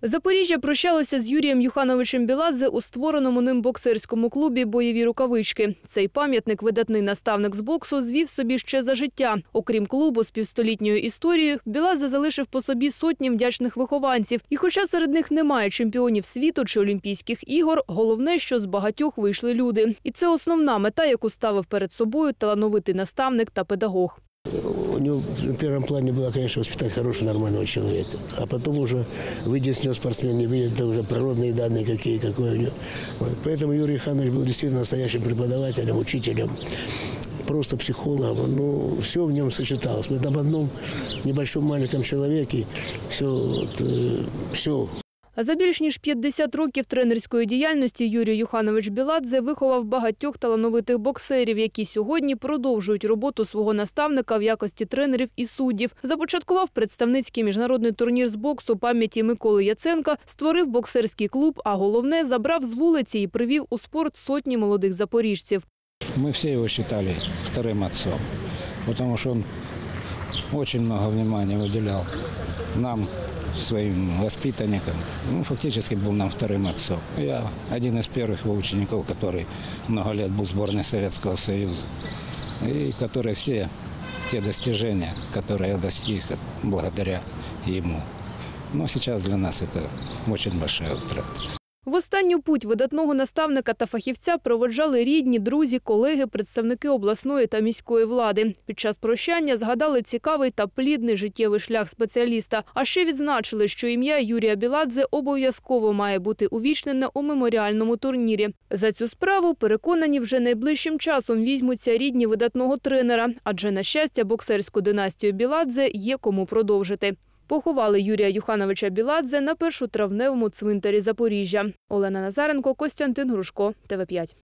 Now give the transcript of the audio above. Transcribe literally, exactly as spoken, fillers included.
Запоріжжя прощалося з Юрієм Юхановичем Біладзе у створеному ним боксерському клубі «Бойові рукавички». Цей пам'ятник видатний наставник з боксу звів собі ще за життя. Окрім клубу з півстолітньою історією, Біладзе залишив по собі сотні вдячних вихованців. І хоча серед них немає чемпіонів світу чи Олімпійських ігор, головне, що з багатьох вийшли люди. І це основна мета, яку ставив перед собою талановитий наставник та педагог. У него в первом плане было, конечно, воспитать хорошего, нормального человека. А потом уже выйдет с него спортсмен, не выйдет, это уже природные данные какие, какой у него. Вот. Поэтому Юрий Юханович был действительно настоящим преподавателем, учителем, просто психологом. Ну, все в нем сочеталось. В этом одном небольшом маленьком человеке все, вот, все. А за більш ніж п'ятдесят років тренерської діяльності Юрій Юханович Біладзе виховав багатьох талановитих боксерів, які сьогодні продовжують роботу свого наставника в якості тренерів і суддів. Започаткував представницький міжнародний турнір з боксу пам'яті Миколи Яценка, створив боксерський клуб, а головне – забрав з вулиці і привів у спорт сотні молодих запоріжців. Ми всі його вважали вторим отцом, тому що він дуже багато уваги виділяв нам, своим воспитанникам. Ну, фактически был нам вторым отцом. Я один из первых его учеников, который много лет был в сборной Советского Союза. И который все те достижения, которые я достиг благодаря ему. Но сейчас для нас это очень большая утрата. В останню путь видатного наставника та фахівця проводжали рідні, друзі, колеги, представники обласної та міської влади. Під час прощання згадали цікавий та плідний життєвий шлях спеціаліста. А ще відзначили, що ім'я Юрія Біладзе обов'язково має бути увічнене у меморіальному турнірі. За цю справу, переконані, вже найближчим часом візьмуться рідні видатного тренера. Адже, на щастя, боксерську династію Біладзе є кому продовжити. Поховали Юрія Юхановича Біладзе на першотравневому цвинтарі Запоріжжя. Олена Назаренко, Костянтин Грушко, Т В п'ять.